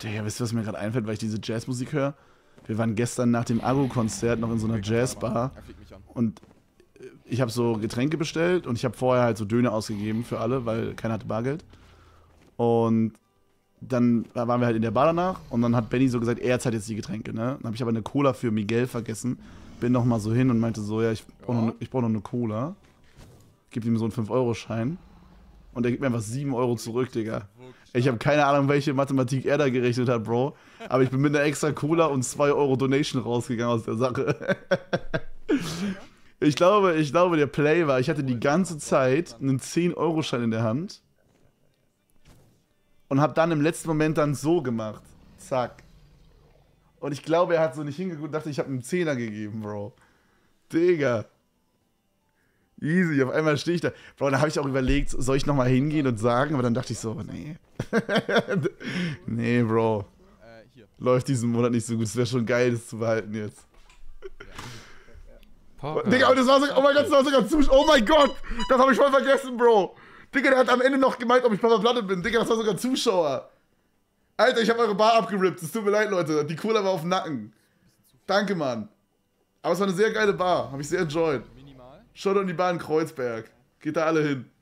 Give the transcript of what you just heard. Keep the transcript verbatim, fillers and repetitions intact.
Digga, wisst ihr, was mir gerade einfällt, weil ich diese Jazzmusik höre? Wir waren gestern nach dem Agro-Konzert noch in so einer Jazzbar und ich habe so Getränke bestellt und ich habe vorher halt so Döner ausgegeben für alle, weil keiner hatte Bargeld. Und dann waren wir halt in der Bar danach und dann hat Benny so gesagt, er zahlt jetzt die Getränke, ne? Dann habe ich aber eine Cola für Miguel vergessen, bin noch mal so hin und meinte so, ja, ich brauche noch, ich brauch noch eine Cola. Gib ihm so einen fünf Euro Schein und er gibt mir einfach sieben Euro zurück, Digga. Ich habe keine Ahnung, welche Mathematik er da gerechnet hat, Bro. Aber ich bin mit einer extra Cola und zwei Euro Donation rausgegangen aus der Sache. Ich glaube, ich glaube, der Play war, ich hatte die ganze Zeit einen zehn Euro Schein in der Hand und habe dann im letzten Moment dann so gemacht. Zack. Und ich glaube, er hat so nicht hingeguckt und dachte, ich habe einen Zehner gegeben, Bro. Digga. Easy, auf einmal stehe ich da. Bro, da habe ich auch überlegt, soll ich nochmal hingehen und sagen, aber dann dachte ich so, nee. Nee, Bro. Läuft diesen Monat nicht so gut. Es wäre schon geil, das zu behalten jetzt. Poker. Digga, und das war sogar, oh mein Gott, das war sogar Zuschauer. Oh mein Gott, das habe ich voll vergessen, Bro. Digga, der hat am Ende noch gemeint, ob ich Papa Platte bin. Digga, das war sogar Zuschauer. Alter, ich habe eure Bar abgerippt. Es tut mir leid, Leute. Die Cola war auf dem Nacken. Danke, Mann. Aber es war eine sehr geile Bar. Habe ich sehr enjoyed. Schaut an die Bar in Kreuzberg. Geht da alle hin.